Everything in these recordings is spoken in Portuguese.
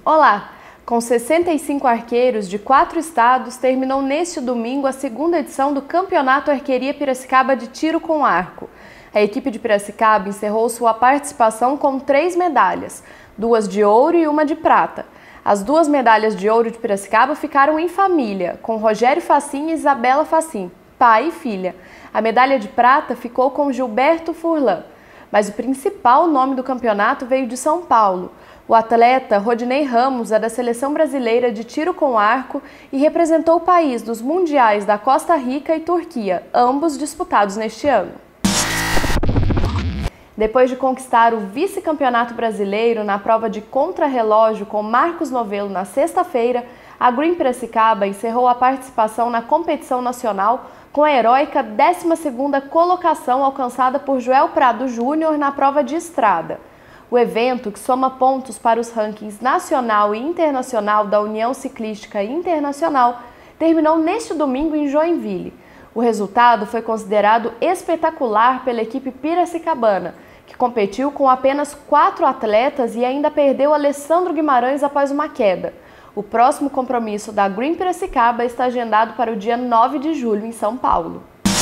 Olá! Com 65 arqueiros de 4 estados, terminou neste domingo a segunda edição do Campeonato Arqueria Piracicaba de Tiro com Arco. A equipe de Piracicaba encerrou sua participação com 3 medalhas, 2 de ouro e 1 de prata. As 2 medalhas de ouro de Piracicaba ficaram em família, com Rogério Facim e Isabela Facim, pai e filha. A medalha de prata ficou com Gilberto Furlan. Mas o principal nome do campeonato veio de São Paulo. O atleta Rodinei Ramos é da Seleção Brasileira de Tiro com Arco e representou o país nos mundiais da Costa Rica e Turquia, ambos disputados neste ano. Depois de conquistar o vice-campeonato brasileiro na prova de contrarrelógio com Marcos Novelo na sexta-feira, a Green Piracicaba encerrou a participação na competição nacional com a heróica 12ª colocação alcançada por Joel Prado Júnior na prova de estrada. O evento, que soma pontos para os rankings nacional e internacional da União Ciclística Internacional, terminou neste domingo em Joinville. O resultado foi considerado espetacular pela equipe piracicabana, que competiu com apenas 4 atletas e ainda perdeu Alessandro Guimarães após uma queda. O próximo compromisso da Green Piracicaba está agendado para o dia 9 de julho em São Paulo.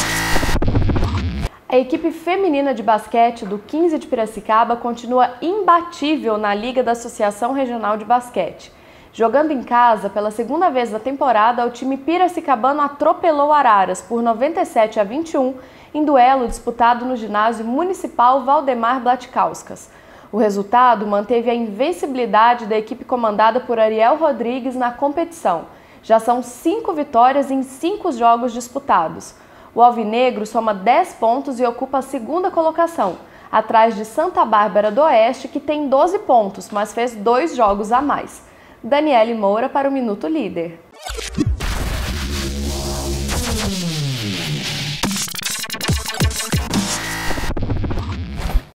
A equipe feminina de basquete do 15 de Piracicaba continua imbatível na Liga da Associação Regional de Basquete. Jogando em casa, pela segunda vez na temporada, o time piracicabano atropelou Araras por 97-21 em duelo disputado no ginásio municipal Valdemar Blatkauskas. O resultado manteve a invencibilidade da equipe comandada por Ariel Rodrigues na competição. Já são 5 vitórias em 5 jogos disputados. O alvinegro soma 10 pontos e ocupa a 2ª colocação, atrás de Santa Bárbara do Oeste, que tem 12 pontos, mas fez 2 jogos a mais. Daniele Moura para o Minuto Líder.